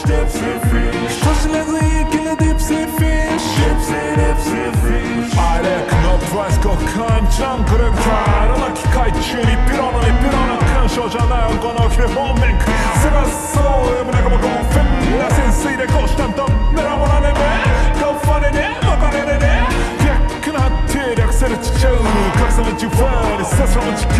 Dipsy fish Taşı lezzetli dipsy fish Dipsy fish 아래 큰 프라이스 kok한 장그릇 프라이드 기카이치니 삐로나 큰 쇼잖아요 거너키를 보면 쓰라소 내가 먹고 팬나 센스이래 고시탄 더 내려보라네 Go funny 네 먹어내네 큰 하트 약세를 지쳐 각성을 지워내 세상을 지켜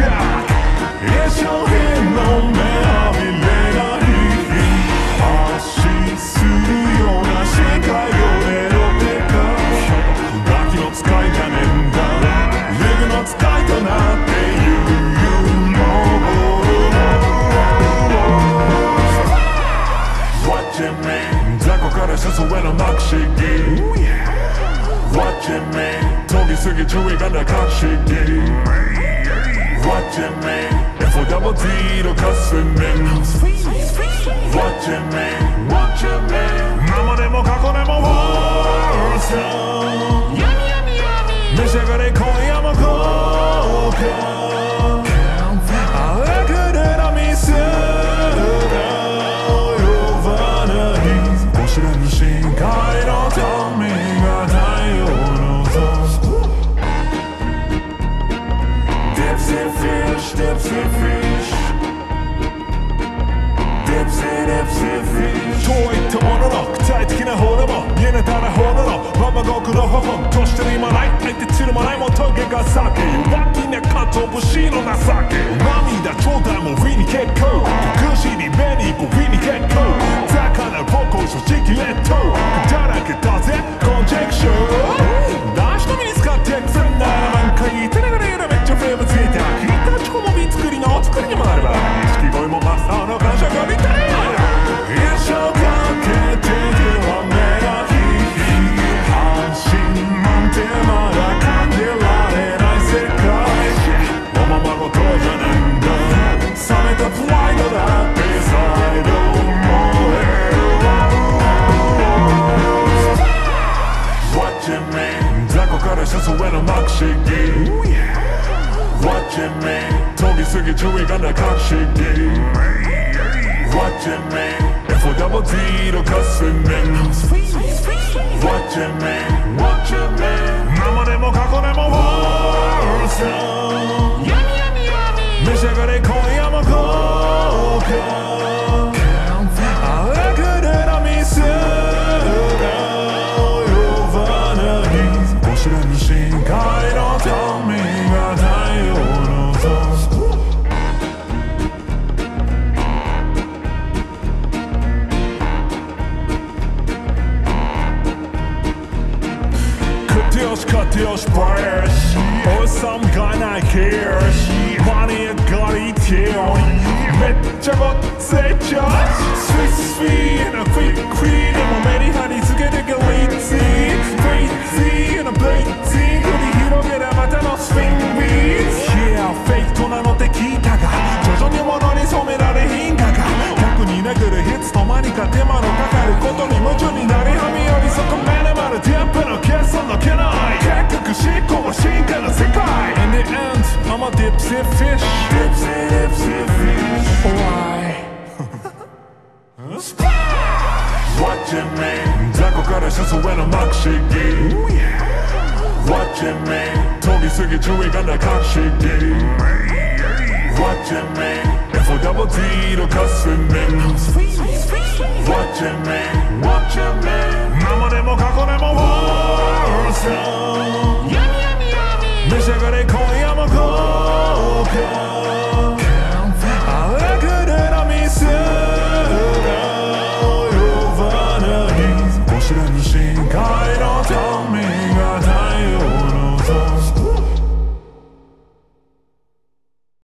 예쇼히 놈의 아밀레나 히히 아시 수요나 시카요네로 데카 Rocky not sky 가는가 Living not sky 더 나대 You know Watching me 자꾸 걸으셔서 왜너 낚시기 Watching me 독이 쓰기 주위가 날 각시기 Watching me F double D로 가슴에 Watching me 나만의 뭐 갖고 내 뭐 월성 내 시간에 거의 아마 고가 그대라 미스가 요바나니 보시라는 시간이로 덤이가 다이오노서 Dipsy fish Dipsy fish遠いとものの具体的な方でも見えないただ方なのまま極の方法として今ない相手散るもないもトゲが裂け弱気な加藤節の情け涙ちょうだいもウィに結構苦しい目に行こうウィに結構高なる方向正直レッドだらけだぜコンジェクション男子の身に使ってくせんなら何回言ってながらめっちゃフェーブついて聞いたチョコも見作りのお作りにもなれば錦鯉もマスターの感謝が見たい一生かけては目がひい半身なんてまだ感じられない世界おままごとじゃねんだ冷めたプライドだって再度燃える Watching me 雑魚から車窓への幕式 Watching me 飛びすぎ注意がな隠し気 Watching me F double Dの霞 Watching me 生でも過去でもワールド召し上がれ今夜も豪華くでなミスが及ばないお知らぬ深海の民が太陽のぞCut your splash Or some kind I care Money got it here めっちゃごっついちゃスイスイ and a quick quick でもメリハリつけてがリッツィ Crazy and a blazing 繰り広げるまたのスピンビーツ Yeah フェイクなのって聞いたが徐々に物に染められひんかが逆に巡るヒッツと何か手間のかかることに夢中になりはみよりそこ目のまるディップの決算のけない結局進行は進化の世界 In the end I'm a dipsy fish Dipsy fish Why? Watching me 雑魚から車窓への幕式 Watching me 飛びすぎ注意がな隠し気 Watching me F double D の霞 Watching me生でも過去でもワールド召し上がれ今夜も豪華くでなミスが及ばないお知らぬ